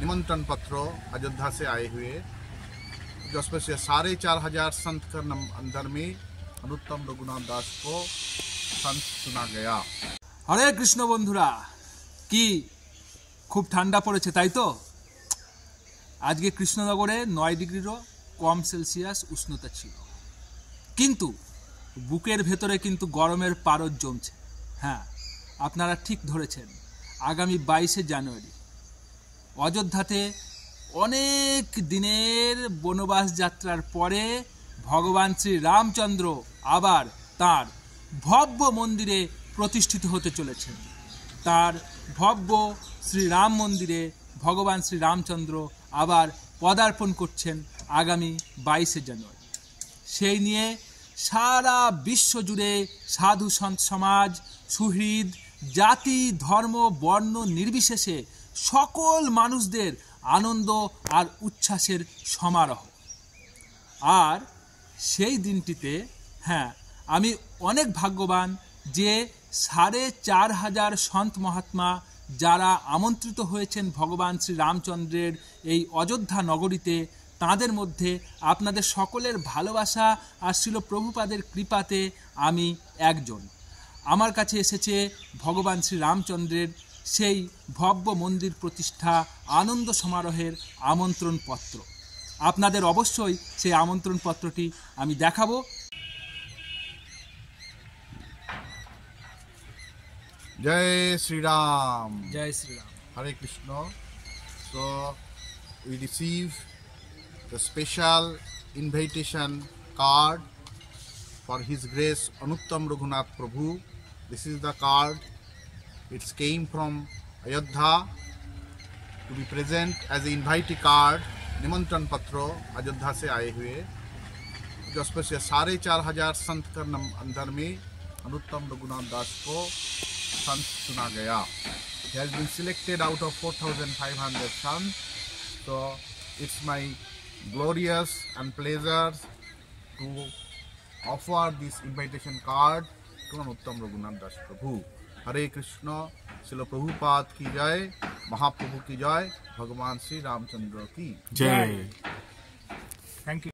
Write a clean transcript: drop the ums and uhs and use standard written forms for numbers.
निमंत्रण पत्र अयोध्या से आए हुए, जिसमें से 4,500 संत के अंदर में अनुत्तम रघुनाथ दास को संत चुना गया। हरे कृष्ण बंधुरा की खूब ठंडा पड़े ताई तो आज के कृष्णनगरे 9 डिग्रीरो कम सेलसियास उष्णता छिलो, किन्तु बुकेर भेतरे किन्तु गरमेर पारद जमছে। हाँ, आपनारा ठीक धरेছেন, आगामी 22 জানুয়ারি अयोध्याते अनेक दिनेर बनबास यात्रार परे भगवान श्री रामचंद्र आबार तार भव्य मंदिरे प्रतिष्ठित होते चलेছেন। तार भव्य श्री राम मंदिरे भगवान श्री रामचंद्र आबार पदार्पण करছেন आगामी 22 জানুয়ারি। সেই নিয়ে सारा विश्व जुड़े साधु सन्त समाज, सुहृद, जाति, धर्म, वर्ण निर्विशेषे सकल मानुषदेर आनंद और उच्छ्वासेर समारोह। और सेई दिनटीते हाँ आमी अनेक भाग्यवान जे 4,500 सन्त महात्मा যারা আমন্ত্রিত হয়েছেন ভগবান শ্রী রামচন্দ্রের এই অযোধ্যা নগরীতে, তাদের মধ্যে আপনাদের সকলের ভালোবাসা আর ছিল প্রভুপাদের কৃপাতে আমি একজন। আমার কাছে এসেছে ভগবান শ্রী রামচন্দ্রের সেই ভব্য মন্দির প্রতিষ্ঠা আনন্দ সমারোহের আমন্ত্রণ পত্র। আপনাদের অবশ্যই সেই আমন্ত্রণ পত্রটি আমি দেখাবো। जय श्री राम। जय श्री राम। हरे Krishna. So we receive the special invitation card for His Grace Anuttam Raghunath Prabhu. This is the card. It came from Ayodhya to be present as an invitee card, निमंत्रण पत्र अयोध्या से आए हुए, जिसमें से 4,500 संत के अंदर में अनुत्तम रघुनाथ दास को संत चुना गया। He has been selected out of 4,500 sons. So it's my glorious and pleasure to offer this invitation card to Anuttam Raghunath Das Prabhu. हरे कृष्ण। श्रील प्रभुपाद की जय, महाप्रभु की जय, भगवान श्री रामचंद्र की जय। Thank you.